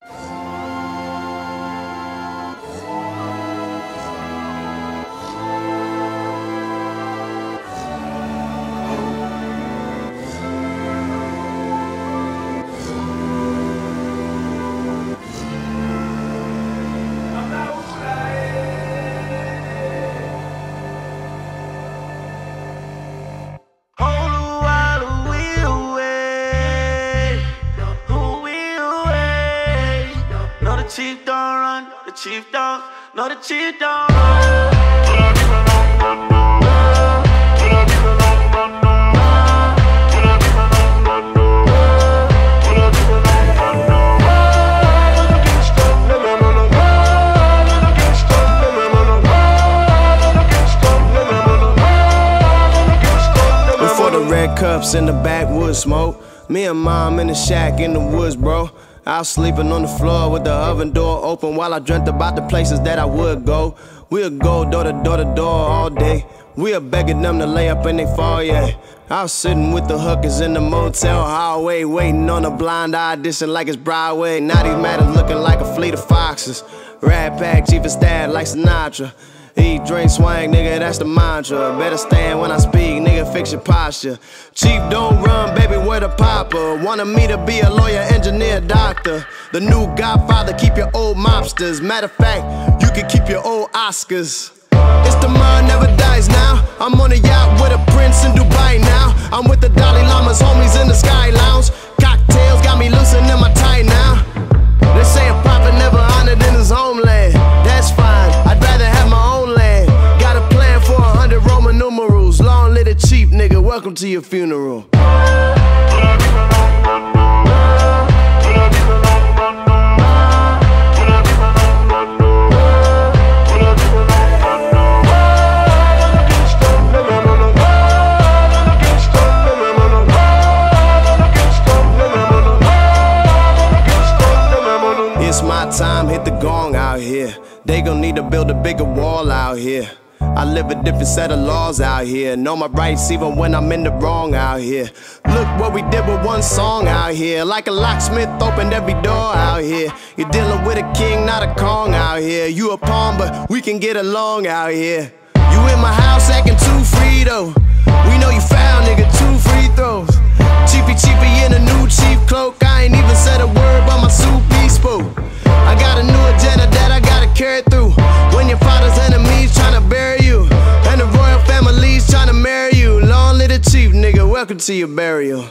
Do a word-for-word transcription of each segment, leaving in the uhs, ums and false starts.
Chief don't run, the chief don't, no the chief don't run. Before the red cups in the backwoods smoke, me and mom in the shack in the woods, bro. I was sleeping on the floor with the oven door open while I dreamt about the places that I would go. We'll go door to door to door all day. We'll begging them to lay up in their foyer. I was sitting with the hookers in the motel hallway, waiting on a blind audition like it's Broadway. Now these matters looking like a fleet of foxes. Rat pack, chief of staff like Sinatra. Eat, drink, swang, nigga, that's the mantra. Better stand when I speak, nigga, fix your posture. Chief, don't run, baby, where the papa? Wanted me to be a lawyer, engineer, doctor. The new Godfather, keep your old mobsters. Matter of fact, you can keep your old Oscars. It's the mind never dies now. I'm on a yacht with a prince in Dubai now. I'm with the Dalai Lama's homies in the Sky Lounge. Cocktails got me loosening my tie now. They say a prophet never honored in his homeland. That's fine, I'd rather have my own land. Got a plan for a hundred Roman numerals. Long live the chief, nigga, welcome to your funeral. It's my time, hit the gong out here. They gon' need to build a bigger wall out here. I live a different set of laws out here. Know my rights even when I'm in the wrong out here. Look what we did with one song out here. Like a locksmith opened every door out here. You're dealing with a king, not a Kong out here. You a pawn, but we can get along out here. You in my house acting too free though. We know you foul, nigga, two free throws. Cheapy cheapy in a new cheap cloak. I ain't even said a word but my suit be spoke. I got a new agenda that I gotta carry through. When your father's enemies tryna bury you, and the royal family's tryna marry you. Long live the chief, nigga, welcome to your burial.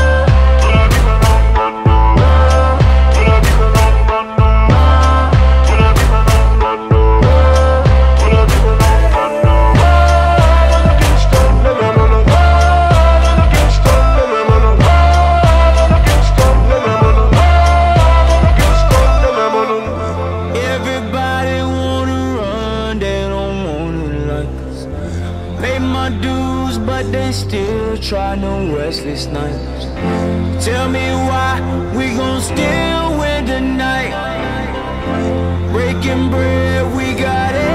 But they still try no Wesley Snipes. Tell me why we gon' still win tonight. Breaking bread, we got it.